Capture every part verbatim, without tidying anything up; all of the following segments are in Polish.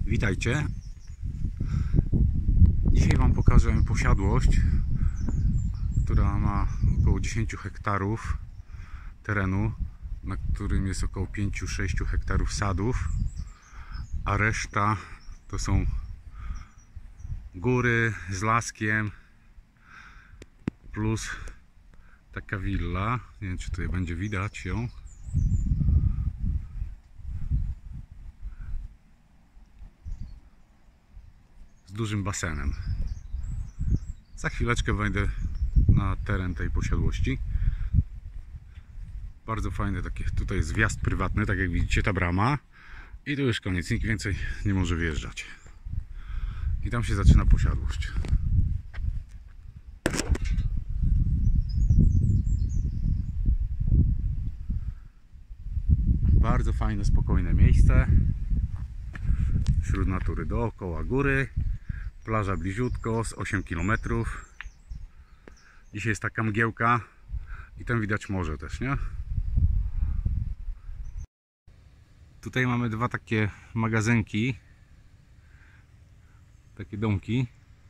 Witajcie. Dzisiaj Wam pokażę posiadłość, która ma około dziesięć hektarów terenu, na którym jest około pięć do sześciu hektarów sadów, a reszta to są góry z laskiem plus taka willa. Nie wiem, czy tutaj będzie widać ją. Z dużym basenem. Za chwileczkę wejdę na teren tej posiadłości. Bardzo fajne takie, tutaj jest wjazd prywatny, tak jak widzicie, ta brama. I tu już koniec, nikt więcej nie może wjeżdżać. I tam się zaczyna posiadłość. Bardzo fajne, spokojne miejsce. Wśród natury, dookoła góry. Plaża bliziutko, z osiem kilometrów. Dzisiaj jest taka mgiełka i tam widać morze też, nie? Tutaj mamy dwa takie magazynki, takie domki.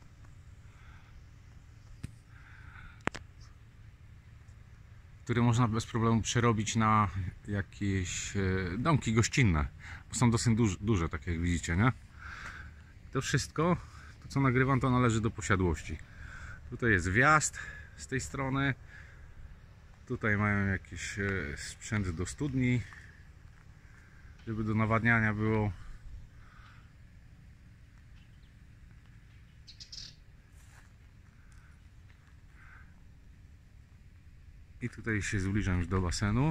Które można bez problemu przerobić na jakieś domki gościnne, bo są dosyć duże, duże, tak jak widzicie, nie? To wszystko, to co nagrywam, to należy do posiadłości. Tutaj jest wjazd z tej strony. Tutaj mają jakiś sprzęt do studni, żeby do nawadniania było. I tutaj się zbliżam już do basenu.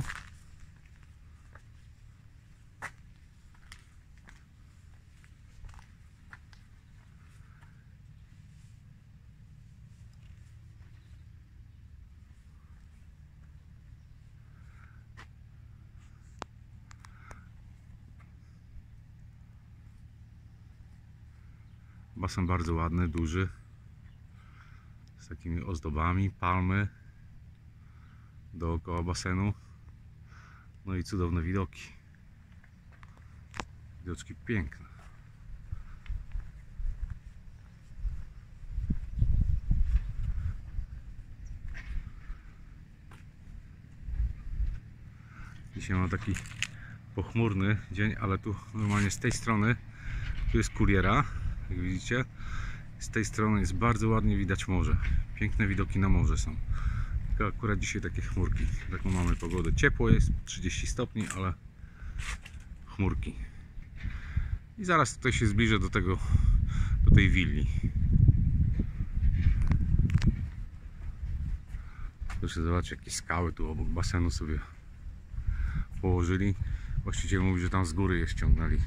Basen bardzo ładny, duży, z takimi ozdobami, palmy dookoła basenu. No i cudowne widoki. Widoczki piękne. Dzisiaj mam taki pochmurny dzień, ale tu normalnie z tej strony tu jest kuriera, jak widzicie. Z tej strony jest bardzo ładnie widać morze. Piękne widoki na morze są. Tylko akurat dzisiaj takie chmurki. Taką mamy pogodę. Ciepło jest, trzydzieści stopni, ale chmurki. I zaraz tutaj się zbliżę do tego, do tej willi. Proszę zobaczyć, jakie skały tu obok basenu sobie położyli. Właściciel mówi, że tam z góry je ściągnęli.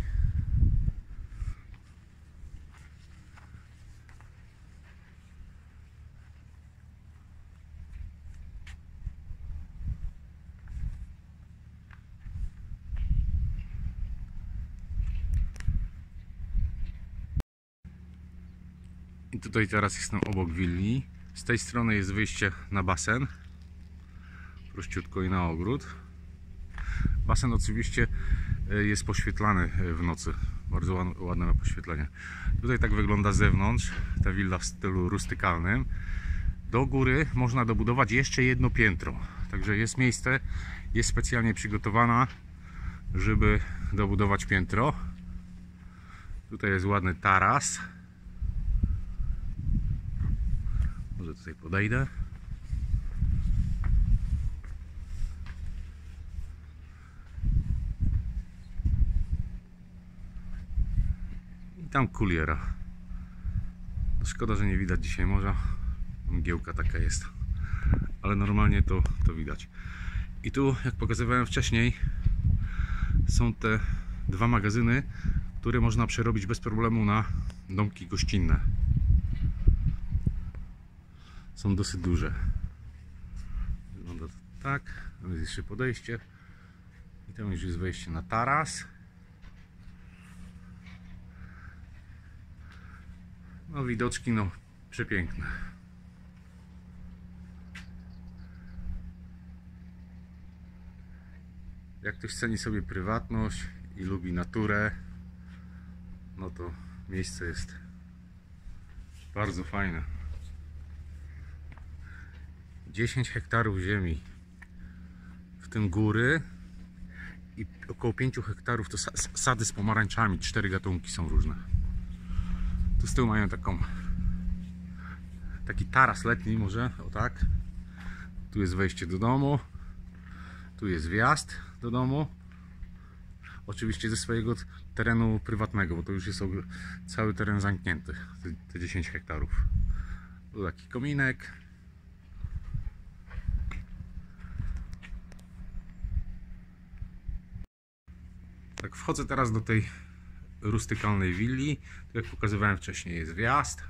I tutaj teraz jestem obok willi. Z tej strony jest wyjście na basen. Prościutko i na ogród. Basen oczywiście jest poświetlany w nocy. Bardzo ładne ma poświetlenie. Tutaj tak wygląda z zewnątrz ta willa w stylu rustykalnym. Do góry można dobudować jeszcze jedno piętro. Także jest miejsce, jest specjalnie przygotowana, żeby dobudować piętro. Tutaj jest ładny taras. Może tutaj podejdę. I tam kuliera. Szkoda, że nie widać dzisiaj morza. Mgiełka taka jest. Ale normalnie to, to widać. I tu, jak pokazywałem wcześniej, są te dwa magazyny, które można przerobić bez problemu na domki gościnne. Są dosyć duże. Wygląda to tak. Tam jest jeszcze podejście. I tam już jest wejście na taras. No widoczki no przepiękne. Jak ktoś ceni sobie prywatność i lubi naturę, no to miejsce jest bardzo fajne. dziesięć hektarów ziemi, w tym góry, i około pięć hektarów to sady z pomarańczami. Cztery gatunki są różne. Tu z tyłu mają taką taki taras letni, może o tak. Tu jest wejście do domu, tu jest wjazd do domu, oczywiście ze swojego terenu prywatnego, bo to już jest cały teren zamknięty, te dziesięć hektarów. Tu taki kominek. Tak, wchodzę teraz do tej rustykalnej willi. Tu, jak pokazywałem wcześniej, jest wjazd.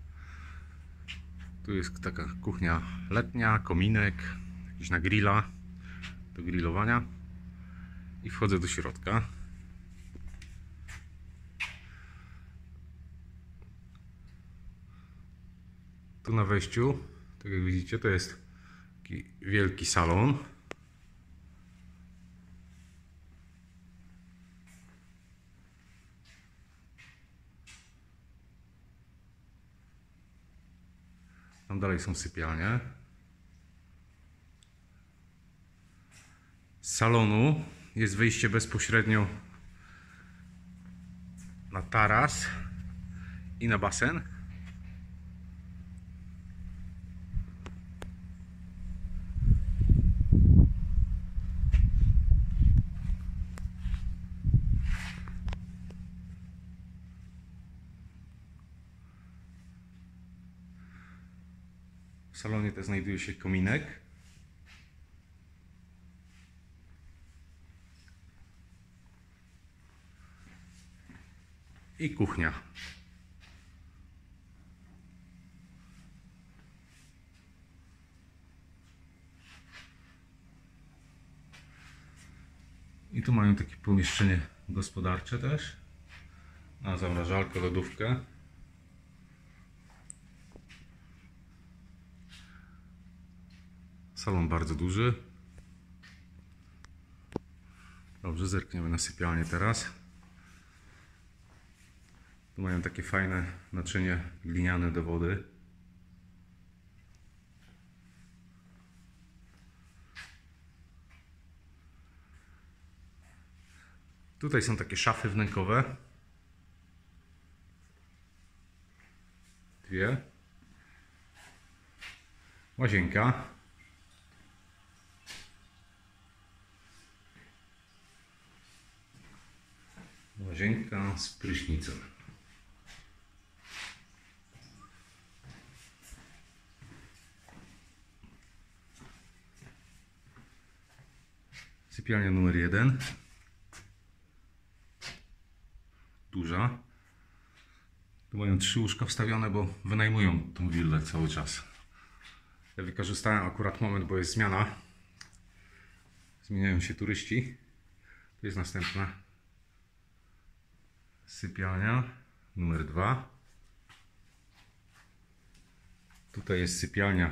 Tu jest taka kuchnia letnia, kominek, jakiś na grilla, do grillowania. I wchodzę do środka. Tu na wejściu, tak jak widzicie, to jest taki wielki salon. Tam dalej są sypialnie. Z salonu jest wyjście bezpośrednio na taras i na basen. W salonie też znajduje się kominek. I kuchnia. I tu mają takie pomieszczenie gospodarcze też. Na zamrażalkę, lodówkę. Salon bardzo duży. Dobrze, zerkniemy na sypialnię teraz. Tu mają takie fajne naczynie gliniane do wody. Tutaj są takie szafy wnękowe. Dwie. Łazienka. Łazienka z prysznicem. Sypialnia numer jeden. Duża. Tu mają trzy łóżka wstawione, bo wynajmują tą willę cały czas. Ja wykorzystałem akurat moment, bo jest zmiana. Zmieniają się turyści. Tu jest następna sypialnia numer dwa. Tutaj jest sypialnia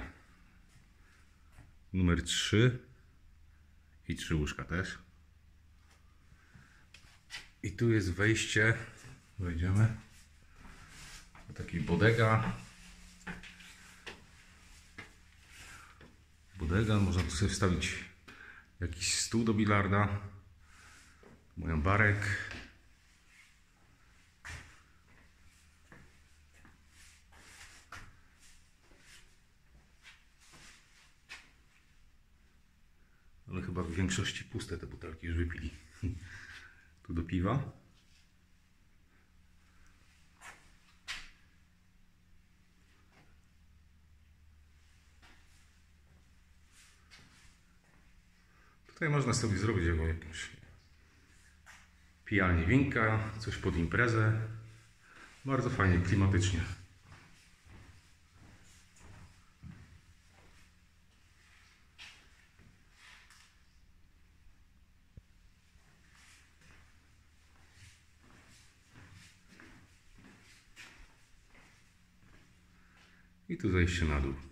numer trzy i trzy łóżka też. I tu jest wejście, wejdziemy do takiej bodega. Bodega, można tu sobie wstawić jakiś stół do bilarda. Mają barek. Ale chyba w większości puste te butelki już wypili. Tu do piwa. Tutaj można sobie zrobić jakąś pijalnię winka, coś pod imprezę. Bardzo fajnie, klimatycznie. I tu zejście na dół.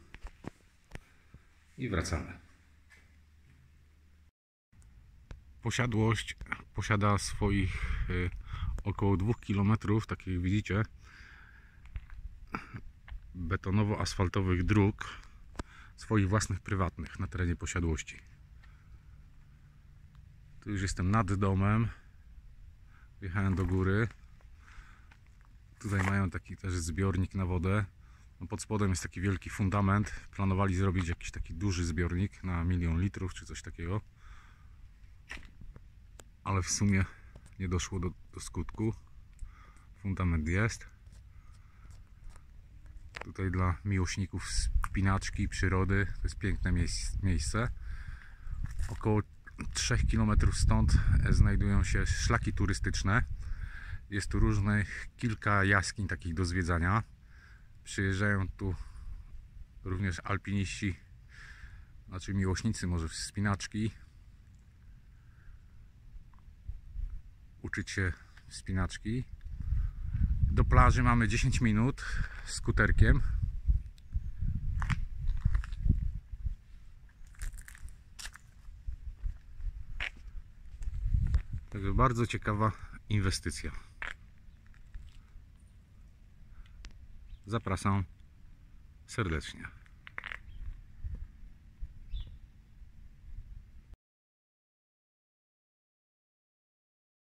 I wracamy. Posiadłość posiada swoich około dwóch kilometrów, tak jak widzicie, betonowo-asfaltowych dróg swoich własnych, prywatnych na terenie posiadłości. Tu już jestem nad domem. Wjechałem do góry. Tutaj mają taki też zbiornik na wodę. No pod spodem jest taki wielki fundament. Planowali zrobić jakiś taki duży zbiornik na milion litrów czy coś takiego. Ale w sumie nie doszło do, do skutku. Fundament jest. Tutaj dla miłośników wspinaczki, przyrody, to jest piękne miejsce. Około trzech kilometrów stąd znajdują się szlaki turystyczne. Jest tu różnych kilka jaskiń takich do zwiedzania. Przyjeżdżają tu również alpiniści, znaczy miłośnicy może wspinaczki, uczyć się wspinaczki. Do plaży mamy dziesięć minut skuterkiem. Także bardzo ciekawa inwestycja. Zapraszam serdecznie.